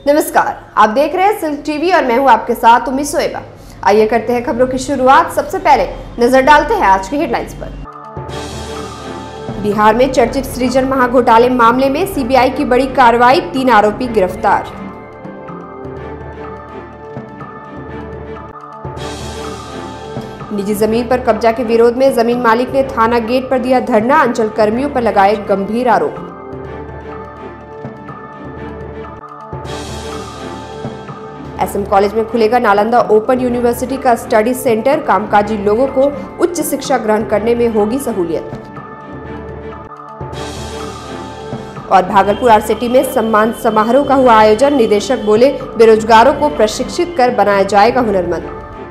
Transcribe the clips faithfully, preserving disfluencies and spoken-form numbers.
नमस्कार, आप देख रहे हैं सिल्क टीवी और मैं हूं आपके साथ उम्मीद सोएबा। आइए करते हैं खबरों की शुरुआत। सबसे पहले नजर डालते हैं आज की हेडलाइंस पर। बिहार में चर्चित सृजन महाघोटाले मामले में सीबीआई की बड़ी कार्रवाई, तीन आरोपी गिरफ्तार। निजी जमीन पर कब्जा के विरोध में जमीन मालिक ने थाना गेट पर दिया धरना, अंचल कर्मियों पर लगाए गंभीर आरोप। एसएम कॉलेज में खुलेगा नालंदा ओपन यूनिवर्सिटी का स्टडी सेंटर, कामकाजी लोगों को उच्च शिक्षा ग्रहण करने में होगी सहूलियत। और भागलपुर आरसीटी में सम्मान समारोह का हुआ आयोजन, निदेशक बोले बेरोजगारों को प्रशिक्षित कर बनाया जाएगा हुनरमंद।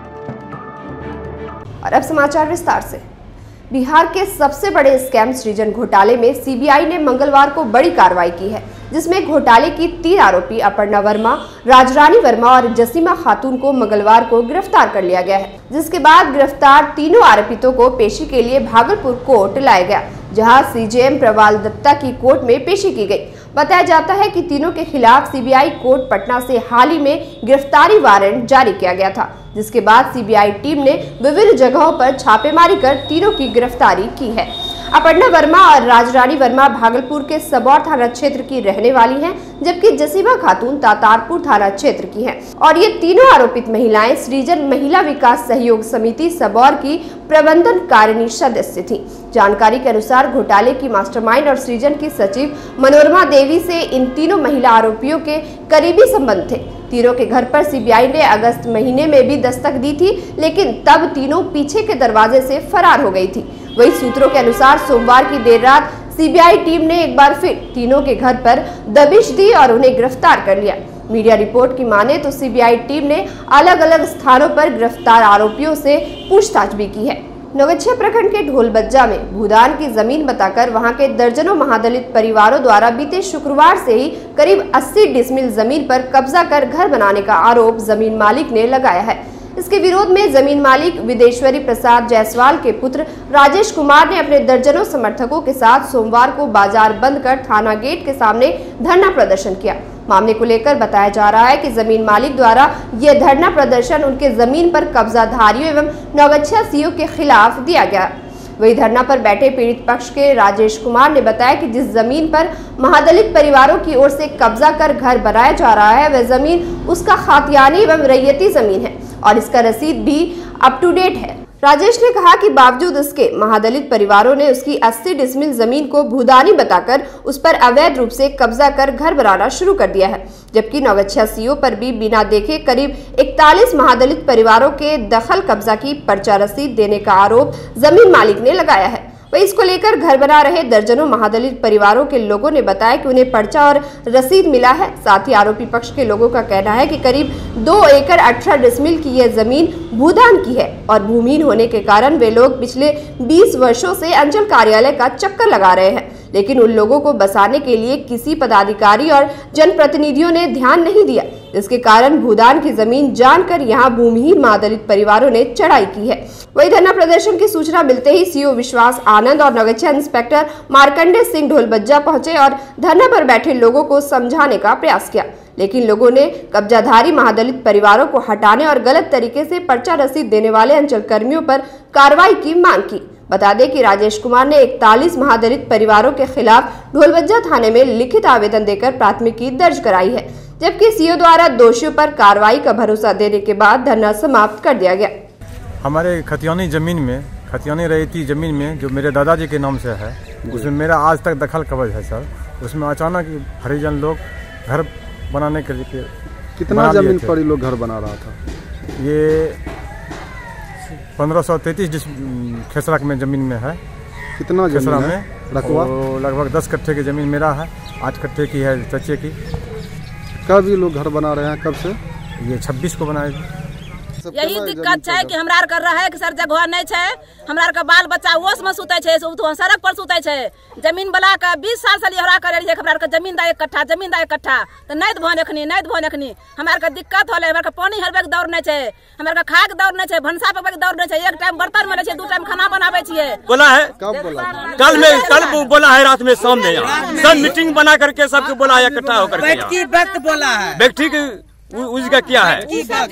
और अब समाचार विस्तार से। बिहार के सबसे बड़े स्कैम सृजन घोटाले में सीबीआई ने मंगलवार को बड़ी कार्रवाई की है, जिसमें घोटाले की तीन आरोपी अपर्णा वर्मा, राजरानी वर्मा और जसीमा खातून को मंगलवार को गिरफ्तार कर लिया गया है। जिसके बाद गिरफ्तार तीनों आरोपितों को पेशी के लिए भागलपुर कोर्ट लाया गया, जहां सीजेएम प्रवाल दत्ता की कोर्ट में पेशी की गई। बताया जाता है कि तीनों के खिलाफ सीबीआई कोर्ट पटना से हाल ही में गिरफ्तारी वारंट जारी किया गया था, जिसके बाद सीबीआई टीम ने विभिन्न जगहों पर छापेमारी कर तीनों की गिरफ्तारी की है। अपर्णा वर्मा और राजरानी वर्मा भागलपुर के सबौर थाना क्षेत्र की रहने वाली हैं, जबकि जसीमा खातून तातारपुर थाना क्षेत्र की हैं। और ये तीनों आरोपित महिलाएं सृजन महिला विकास सहयोग समिति सबौर की प्रबंधन कारिणी सदस्य थीं। जानकारी के अनुसार घोटाले की मास्टरमाइंड और सृजन की सचिव मनोरमा देवी से इन तीनों महिला आरोपियों के करीबी संबंध थे। तीनों के घर पर सीबीआई ने अगस्त महीने में भी दस्तक दी थी, लेकिन तब तीनों पीछे के दरवाजे से फरार हो गई थी। वही सूत्रों के अनुसार सोमवार की देर रात सीबीआई टीम ने एक बार फिर तीनों के घर पर दबिश दी और उन्हें गिरफ्तार कर लिया। मीडिया रिपोर्ट की माने तो सीबीआई टीम ने अलग अलग स्थानों पर गिरफ्तार आरोपियों से पूछताछ भी की है। नवगछिया प्रखंड के ढोलबज्जा में भूदान की जमीन बताकर वहां के दर्जनों महादलित परिवारों द्वारा बीते शुक्रवार से ही करीब अस्सी डिसमिल जमीन पर कब्जा कर घर बनाने का आरोप जमीन मालिक ने लगाया है। इसके विरोध में जमीन मालिक विदेश्वरी प्रसाद जायसवाल के पुत्र राजेश कुमार ने अपने दर्जनों समर्थकों के साथ सोमवार को बाजार बंद कर थाना गेट के सामने धरना प्रदर्शन किया। मामले को लेकर बताया जा रहा है कि जमीन मालिक द्वारा यह धरना प्रदर्शन उनके जमीन पर कब्जाधारियों एवं नवगछिया सीओ के खिलाफ दिया गया। वही धरना पर बैठे पीड़ित पक्ष के राजेश कुमार ने बताया कि जिस जमीन पर महादलित परिवारों की ओर से कब्जा कर घर बनाया जा रहा है, वह जमीन उसका खातियानी एवं रैयती जमीन है और इसका रसीद भी अप टू डेट है। राजेश ने कहा कि बावजूद इसके महादलित परिवारों ने उसकी अस्सी डिसमिल जमीन को भूदानी बताकर उस पर अवैध रूप से कब्जा कर घर बनाना शुरू कर दिया है, जबकि नवगछिया सीओ पर भी बिना देखे करीब इकतालीस महादलित परिवारों के दखल कब्जा की पर्चा रसीद देने का आरोप जमीन मालिक ने लगाया है। वही इसको लेकर घर बना रहे दर्जनों महादलित परिवारों के लोगों ने बताया कि उन्हें पर्चा और रसीद मिला है। साथ ही आरोपी पक्ष के लोगों का कहना है कि करीब दो एकड़ अठारह डिसमिल की यह जमीन भूदान की है और भूमिहीन होने के कारण वे लोग पिछले बीस वर्षों से अंचल कार्यालय का चक्कर लगा रहे हैं, लेकिन उन लोगों को बसाने के लिए किसी पदाधिकारी और जनप्रतिनिधियों ने ध्यान नहीं दिया, जिसके कारण भूदान की जमीन जानकर यहां भूमिहीन महादलित परिवारों ने चढ़ाई की है। वही धरना प्रदर्शन की सूचना मिलते ही सीओ विश्वास आनंद और नवगछिया इंस्पेक्टर मार्कंडे सिंह ढोलबज्जा पहुंचे और धरना पर बैठे लोगों को समझाने का प्रयास किया, लेकिन लोगों ने कब्जाधारी महादलित परिवारों को हटाने और गलत तरीके से पर्चा रसीद देने वाले अंचल कर्मियों पर कार्रवाई की मांग की। बता दें कि राजेश कुमार ने इकतालीस महादलित परिवारों के खिलाफ ढोलबज्जा थाने में लिखित आवेदन देकर प्राथमिकी दर्ज कराई है, जबकि सीओ द्वारा दोषियों पर कार्रवाई का भरोसा देने के बाद धरना समाप्त कर दिया गया। हमारे खतियानी जमीन में, खतियानी रैयती जमीन में जो मेरे दादाजी के नाम से है, उसमें मेरा आज तक दखल कब्ज है सर। उसमें अचानक हरिजन लोग घर बनाने के लिए कितना जमीन पर ये लोग घर बना रहा था? ये पंद्रह सौ तैतीस खेसरा में जमीन में है। कितना खेसरा में रकबा? लगभग दस कट्ठे की जमीन मेरा है, आठ कट्ठे की है चचे की। कब ये लोग घर बना रहे हैं, कब से? ये छब्बीस को बनाए। यही दिक्कत है कि हमरा कर रहा है कि सर जगह नहीं है, हमरा के बाल बच्चा ओस में सुते छे, सड़क पर सुते छे। जमीन वाला के बीस साल से हमरा करे रहिए, हमरा के जमीन दा एक कट्ठा जमीन दा एक कट्ठा तो नहीं भन एखनी नहीं भन एखनी हमरा के दिक्कत होले। हमरा के पानी हरबे के दौड़ नहीं है, हमरा के खाए के दौड़ नहीं है, भनसा पे के दौड़ नहीं है। एक टाइम बर्तन में छे, दो टाइम खाना बनावे छिए। बोला है कब बोला? कल में कल बोला है रात में शाम में सब मीटिंग बना करके सबको बोला है इकट्ठा होकर के। व्यक्ति वक्त बोला है, व्यक्ति उसका क्या है?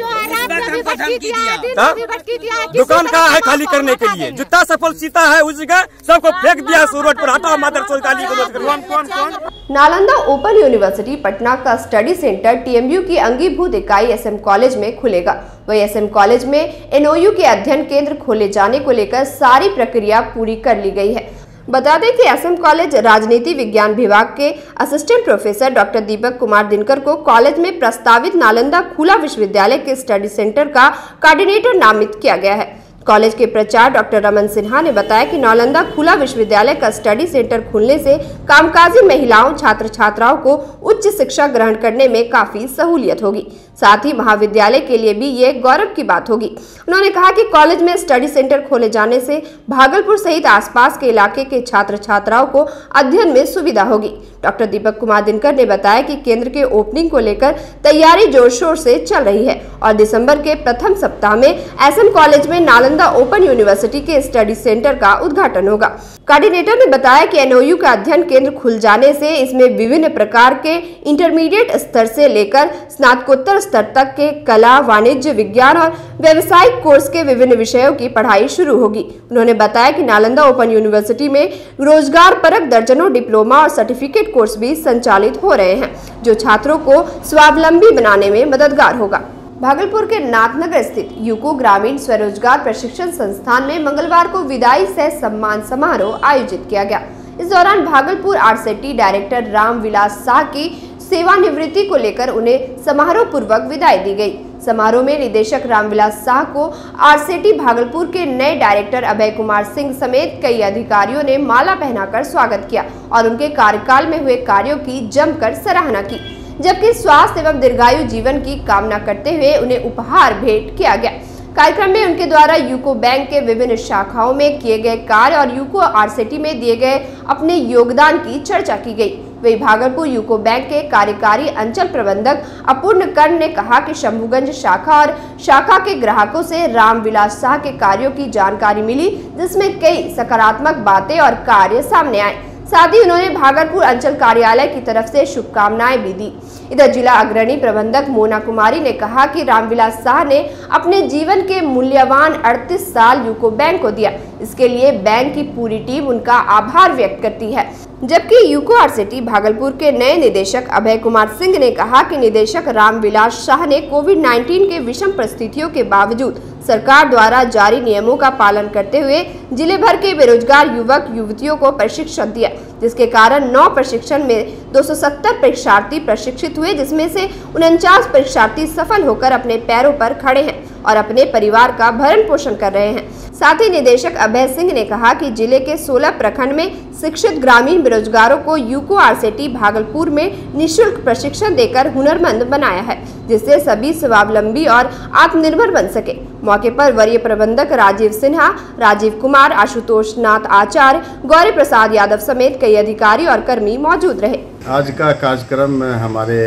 दुकान का है खाली करने के लिए, जूता सफल सीता है उस जगह सबको फेंक दिया रोड पर। हटाओ मादर सोलकाली को। कौन कौन कौन नालंदा ओपन यूनिवर्सिटी पटना का स्टडी सेंटर टीएमयू की अंगीभूत इकाई एसएम कॉलेज में खुलेगा। वही एसएम कॉलेज में एनओयू के अध्ययन केंद्र खोले जाने को लेकर सारी प्रक्रिया पूरी कर ली गई है। बता दें कि एसएम कॉलेज राजनीति विज्ञान विभाग के assistant professor doctor Deepak Kumar Dinkar को कॉलेज में प्रस्तावित नालंदा खुला विश्वविद्यालय के स्टडी सेंटर का कोऑर्डिनेटर नामित किया गया है। कॉलेज के प्राचार्य डॉक्टर रमन सिन्हा ने बताया कि नालंदा खुला विश्वविद्यालय का स्टडी सेंटर खुलने से कामकाजी महिलाओं छात्र छात्राओं को उच्च शिक्षा ग्रहण करने में काफी सहूलियत होगी। साथ ही महाविद्यालय के लिए भी ये गौरव की बात होगी। उन्होंने कहा कि कॉलेज में स्टडी सेंटर खोले जाने से भागलपुर सहित आसपास के इलाके के छात्र छात्राओं को अध्ययन में सुविधा होगी। डॉक्टर दीपक कुमार दिनकर ने बताया कि केंद्र के ओपनिंग को लेकर तैयारी जोर शोर से चल रही है और दिसंबर के प्रथम सप्ताह में एसएम कॉलेज में नालंदा ओपन यूनिवर्सिटी के स्टडी सेंटर का उद्घाटन होगा। कोऑर्डिनेटर ने बताया कि एनओयू का अध्ययन केंद्र खुल जाने से इसमें विभिन्न प्रकार के इंटरमीडिएट स्तर से लेकर स्नातकोत्तर स्तर तक के कला, वाणिज्य, विज्ञान और व्यावसायिक कोर्स के विभिन्न विषयों की पढ़ाई शुरू होगी। उन्होंने बताया कि नालंदा ओपन यूनिवर्सिटी में रोजगार परक दर्जनों डिप्लोमा और सर्टिफिकेट कोर्स भी संचालित हो रहे हैं, जो छात्रों को स्वावलंबी बनाने में मददगार होगा। भागलपुर के नाथनगर स्थित यूको ग्रामीण स्वरोजगार प्रशिक्षण संस्थान में मंगलवार को विदाई सह सम्मान समारोह आयोजित किया गया। इस दौरान भागलपुर आरसेटी डायरेक्टर रामविलास शाह की सेवानिवृत्ति को लेकर उन्हें समारोह पूर्वक विदाई दी गई। समारोह में निदेशक रामविलास शाह को आरसेटी भागलपुर के नए डायरेक्टर अभय कुमार सिंह समेत कई अधिकारियों ने माला पहनाकर स्वागत किया और उनके कार्यकाल में हुए कार्यों की जमकर सराहना की, जबकि स्वास्थ्य एवं दीर्घायु जीवन की कामना करते हुए उन्हें उपहार भेंट किया गया। कार्यक्रम में उनके द्वारा यूको बैंक के विभिन्न शाखाओं में किए गए कार्य और यूको आरसेटी में दिए गए अपने योगदान की चर्चा की गई। वही भागलपुर यूको बैंक के कार्यकारी अंचल प्रबंधक अपूर्ण कर्ण ने कहा कि शंभुगंज शाखा और शाखा के ग्राहकों से रामविलास शाह के कार्यों की जानकारी मिली, जिसमें कई सकारात्मक बातें और कार्य सामने आए। साथ ही उन्होंने भागलपुर अंचल कार्यालय की तरफ से शुभकामनाएं भी दी। इधर जिला अग्रणी प्रबंधक मोना कुमारी ने कहा कि रामविलास शाह ने अपने जीवन के मूल्यवान अड़तीस साल यूको बैंक को दिया। इसके लिए बैंक की पूरी टीम उनका आभार व्यक्त करती है। जबकि यूको आरसेटी भागलपुर के नए निदेशक अभय कुमार सिंह ने कहा कि निदेशक रामविलास शाह ने कोविड उन्नीस के विषम परिस्थितियों के बावजूद सरकार द्वारा जारी नियमों का पालन करते हुए जिले भर के बेरोजगार युवक युवतियों को प्रशिक्षण दिया, जिसके कारण नौ प्रशिक्षण में दो सौ सत्तर परीक्षार्थी प्रशिक्षित हुए, जिसमें से उनचास परीक्षार्थी सफल होकर अपने पैरों पर खड़े हैं और अपने परिवार का भरण पोषण कर रहे हैं। साथ ही निदेशक अभय सिंह ने कहा कि जिले के सोलह प्रखंड में शिक्षित ग्रामीण बेरोजगारों को यूको आरसेटी भागलपुर में निःशुल्क प्रशिक्षण देकर हुनरमंद बनाया है, जिससे सभी स्वावलंबी और आत्मनिर्भर बन सके। मौके पर वरीय प्रबंधक राजीव सिन्हा, राजीव कुमार, आशुतोष नाथ आचार्य, गौरी प्रसाद यादव समेत कई अधिकारी और कर्मी मौजूद रहे। आज का कार्यक्रम हमारे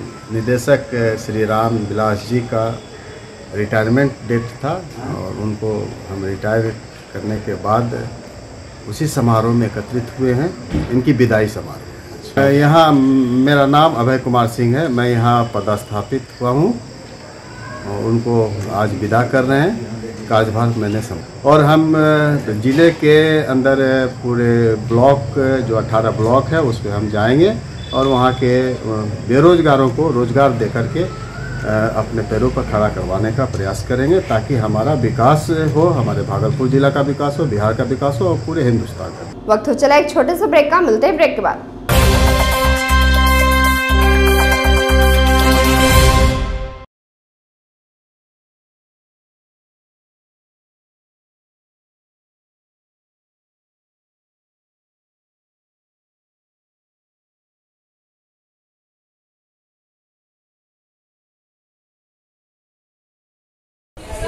निदेशक श्री राम विलास जी का रिटायरमेंट डेट था और उनको हम रिटायर करने के बाद उसी समारोह में एकत्रित हुए हैं। इनकी विदाई समारोह। यहाँ मेरा नाम अभय कुमार सिंह है, मैं यहाँ पदस्थापित हुआ हूँ और उनको आज विदा कर रहे हैं। कार्यभार मैंने संभाला और हम ज़िले के अंदर पूरे ब्लॉक जो अठारह ब्लॉक है उस पर हम जाएंगे और वहाँ के बेरोजगारों को रोजगार दे करके अपने पैरों पर खड़ा करवाने का प्रयास करेंगे, ताकि हमारा विकास हो, हमारे भागलपुर जिला का विकास हो, बिहार का विकास हो और पूरे हिंदुस्तान का। वक्त हो चला एक छोटे से ब्रेक का, मिलते हैं ब्रेक के बाद।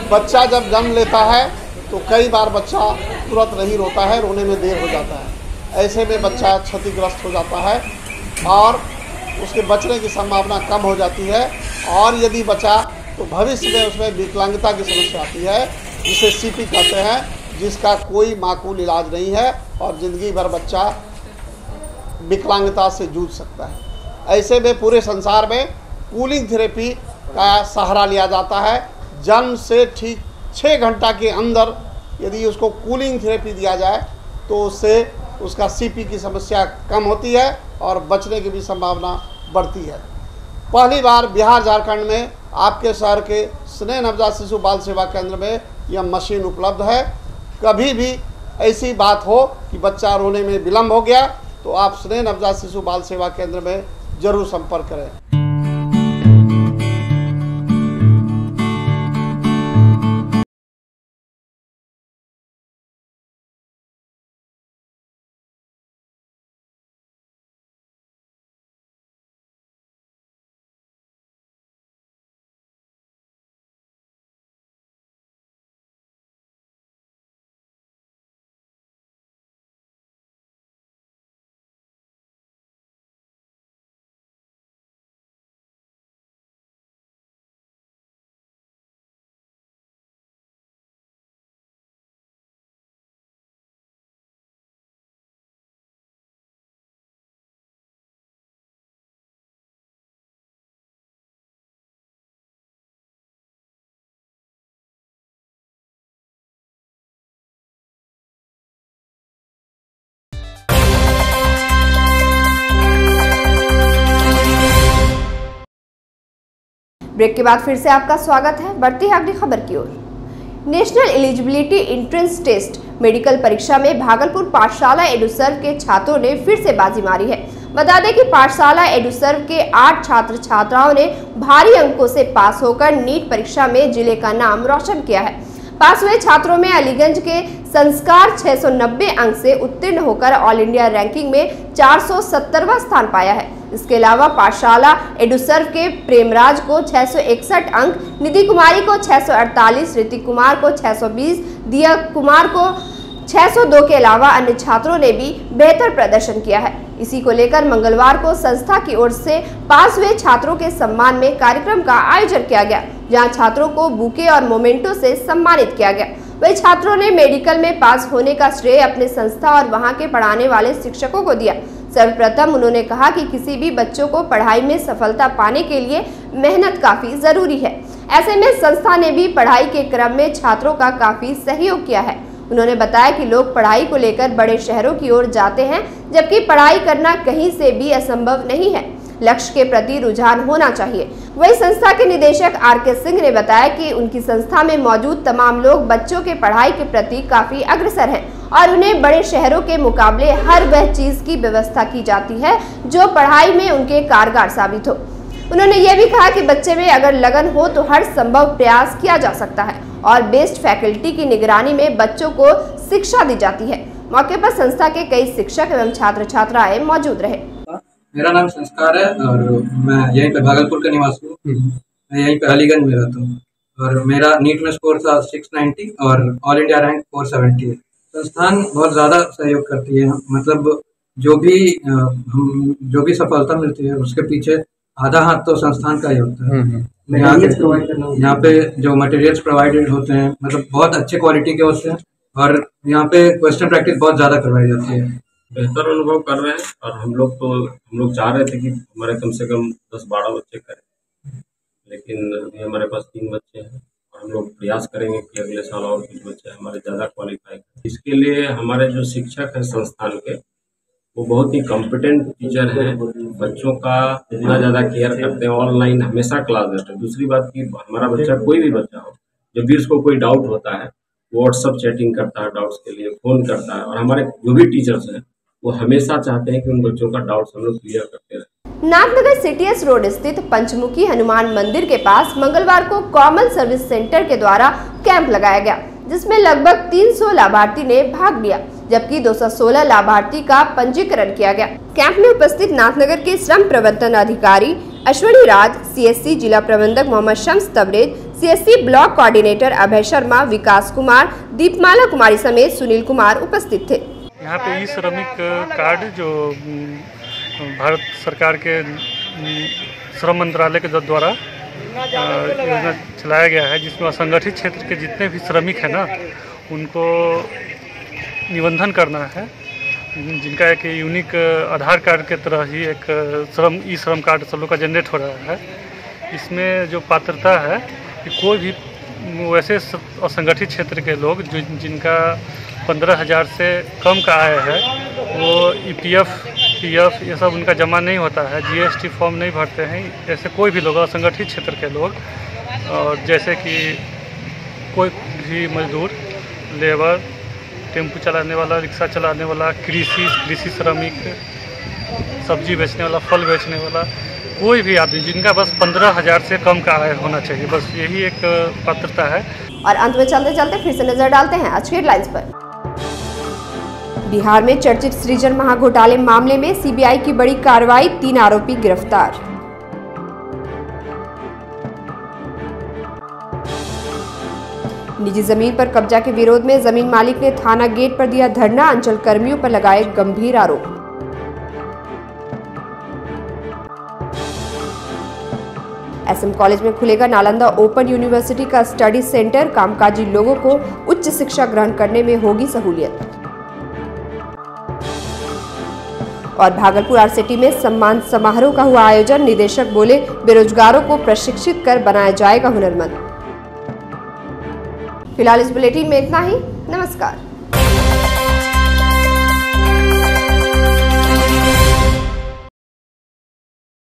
बच्चा जब जन्म लेता है तो कई बार बच्चा तुरंत नहीं रोता है, रोने में देर हो जाता है। ऐसे में बच्चा क्षतिग्रस्त हो जाता है और उसके बचने की संभावना कम हो जाती है। और यदि बचा तो भविष्य में उसमें विकलांगता की समस्या आती है, जिसे सीपी कहते हैं, जिसका कोई माकूल इलाज नहीं है और ज़िंदगी भर बच्चा विकलांगता से जूझ सकता है। ऐसे में पूरे संसार में कूलिंग थेरेपी का सहारा लिया जाता है। जन्म से ठीक छः घंटा के अंदर यदि उसको कूलिंग थेरेपी दिया जाए तो उससे उसका सीपी की समस्या कम होती है और बचने की भी संभावना बढ़ती है। पहली बार बिहार झारखंड में आपके शहर के स्नेह नवजात शिशु बाल सेवा केंद्र में यह मशीन उपलब्ध है। कभी भी ऐसी बात हो कि बच्चा रोने में विलम्ब हो गया तो आप स्नेह नवजात शिशु बाल सेवा केंद्र में जरूर संपर्क करें। ब्रेक के बाद फिर से आपका स्वागत है। बढ़ती है अगली खबर की ओर। National eligibility entrance test medical परीक्षा में भागलपुर पाठशाला एडुसर्व के छात्रों ने फिर से बाजी मारी है। बता दें कि पाठशाला एडुसर्व के आठ छात्र छात्राओं ने भारी अंकों से पास होकर नीट परीक्षा में जिले का नाम रोशन किया है। पास हुए छात्रों में अलीगंज के संस्कार छह सौ नब्बे अंक से उत्तीर्ण होकर ऑल इंडिया रैंकिंग में चार सौ सत्तरवां स्थान पाया है। इसके अलावा पाठशाला एडुसर्व के प्रेमराज को छह सौ इकसठ अंक, निधि कुमारी को छह सौ अड़तालीस, ऋतिक कुमार को छह सौ बीस, दिया कुमार को छह सौ दो के अलावा अन्य छात्रों ने भी बेहतर प्रदर्शन किया है। इसी को लेकर मंगलवार को संस्था की ओर से पास हुए छात्रों के सम्मान में कार्यक्रम का आयोजन किया गया, जहां छात्रों को बुके और मोमेंटो से सम्मानित किया गया। वही छात्रों ने मेडिकल में पास होने का श्रेय अपने संस्था और वहां के पढ़ाने वाले शिक्षकों को दिया। सर्वप्रथम उन्होंने कहा कि किसी भी बच्चों को पढ़ाई में सफलता पाने के लिए मेहनत काफी जरूरी है। ऐसे में संस्था ने भी पढ़ाई के क्रम में छात्रों का काफी सहयोग किया है। उन्होंने बताया कि लोग पढ़ाई को लेकर बड़े शहरों की ओर जाते हैं, जबकि पढ़ाई करना कहीं से भी असंभव नहीं है। लक्ष्य के प्रति रुझान होना चाहिए। वही संस्था के निदेशक आर के सिंह ने बताया कि उनकी संस्था में मौजूद तमाम लोग बच्चों के पढ़ाई के प्रति काफी अग्रसर हैं और उन्हें बड़े शहरों के मुकाबले हर वह चीज की व्यवस्था की जाती है जो पढ़ाई में उनके कारगर साबित हो। उन्होंने ये भी कहा कि बच्चे में अगर लगन हो तो हर संभव प्रयास किया जा सकता है और बेस्ट फैकल्टी की निगरानी में बच्चों को शिक्षा दी जाती है। मौके पर संस्था के कई शिक्षक एवं छात्र छात्राएं मौजूद रहे। मेरा नाम संस्कार है और मैं यहीं पे भागलपुर का निवासी हूँ। मैं यहीं पे अलीगंज में रहता हूँ और मेरा नीट में स्कोर था छह सौ नब्बे और ऑल इंडिया रैंक चार सौ सत्तर। संस्थान बहुत ज़्यादा सहयोग करती है, मतलब जो भी हम जो भी सफलता मिलती है उसके पीछे आधा हाथ तो संस्थान का ही होता है। यहाँ यहाँ पे जो मटेरियल्स प्रोवाइडेड होते हैं मतलब बहुत अच्छे क्वालिटी के होते हैं और यहाँ पे क्वेश्चन प्रैक्टिस बहुत ज़्यादा करवाई जाती है। बेहतर अनुभव कर रहे हैं और हम लोग तो हम लोग चाह रहे थे कि हमारे कम से कम दस बारह बच्चे करें, लेकिन अभी हमारे पास तीन बच्चे हैं और हम लोग प्रयास करेंगे कि अगले साल और कुछ बच्चे हमारे ज़्यादा क्वालिफाई करें। इसके लिए हमारे जो शिक्षक हैं संस्थान के वो बहुत ही कॉम्पिटेंट टीचर हैं, बच्चों का इतना ज़्यादा केयर करते हैं, ऑनलाइन हमेशा क्लास देते हैं। दूसरी बात की हमारा बच्चा कोई भी बच्चा हो, जब भी उसको कोई डाउट होता है व्हाट्सअप चैटिंग करता है, डाउट्स के लिए फ़ोन करता है और हमारे जो भी टीचर्स हैं वो हमेशा चाहते हैं कि उन बच्चों का डाउट्स हम लोग क्लियर करते रहें। नाथनगर सीटीएस रोड स्थित पंचमुखी हनुमान मंदिर के पास मंगलवार को कॉमन सर्विस सेंटर के द्वारा कैंप लगाया गया, जिसमें लगभग तीन सौ लाभार्थी ने भाग लिया, जबकि दो सौ सोलह लाभार्थी का पंजीकरण किया गया। कैंप में उपस्थित नाथनगर के श्रम प्रबंधन अधिकारी अश्वनी राज, सीएससी जिला प्रबंधक Mohammad Shams Tabrez, CSC block coordinator Abhay Sharma, Vikas Kumar, Deepmala Kumari समेत सुनील कुमार उपस्थित थे। यहाँ पे ई श्रमिक कार्ड जो भारत सरकार के श्रम मंत्रालय के द्वारा योजना चलाया गया है, जिसमें असंगठित क्षेत्र के जितने भी श्रमिक हैं ना, उनको निबंधन करना है, जिनका एक यूनिक आधार कार्ड के तरह ही एक श्रम ई श्रम कार्ड सब लोग का जनरेट हो रहा है। इसमें जो पात्रता है कि कोई भी वैसे असंगठित क्षेत्र के लोग जो जिनका पंद्रह हज़ार से कम का आय है, वो ईपीएफ, पीएफ ये सब उनका जमा नहीं होता है, जीएसटी फॉर्म नहीं भरते हैं, ऐसे कोई भी लोग असंगठित क्षेत्र के लोग, और जैसे कि कोई भी मजदूर, लेबर, टेम्पू चलाने वाला, रिक्शा चलाने वाला, कृषि कृषि श्रमिक, सब्जी बेचने वाला, फल बेचने वाला, कोई भी आदमी जिनका बस पंद्रह हज़ार से कम का आय होना चाहिए, बस यही एक पात्रता है। और अंत में चलते चलते फिर से नजर डालते हैं आज के हेडलाइंस पर। बिहार में चर्चित सृजन महाघोटाले मामले में सीबीआई की बड़ी कार्रवाई, तीन आरोपी गिरफ्तार। निजी जमीन पर कब्जा के विरोध में जमीन मालिक ने थाना गेट पर दिया धरना, अंचल कर्मियों पर लगाए गंभीर आरोप। एसएम कॉलेज में खुलेगा नालंदा ओपन यूनिवर्सिटी का स्टडी सेंटर, कामकाजी लोगों को उच्च शिक्षा ग्रहण करने में होगी सहूलियत। और भागलपुर आरसीटी में सम्मान समारोह का हुआ आयोजन, निदेशक बोले बेरोजगारों को प्रशिक्षित कर बनाया जाएगा हुनरमंद। फिलहाल इस बुलेटिन में इतना ही। नमस्कार।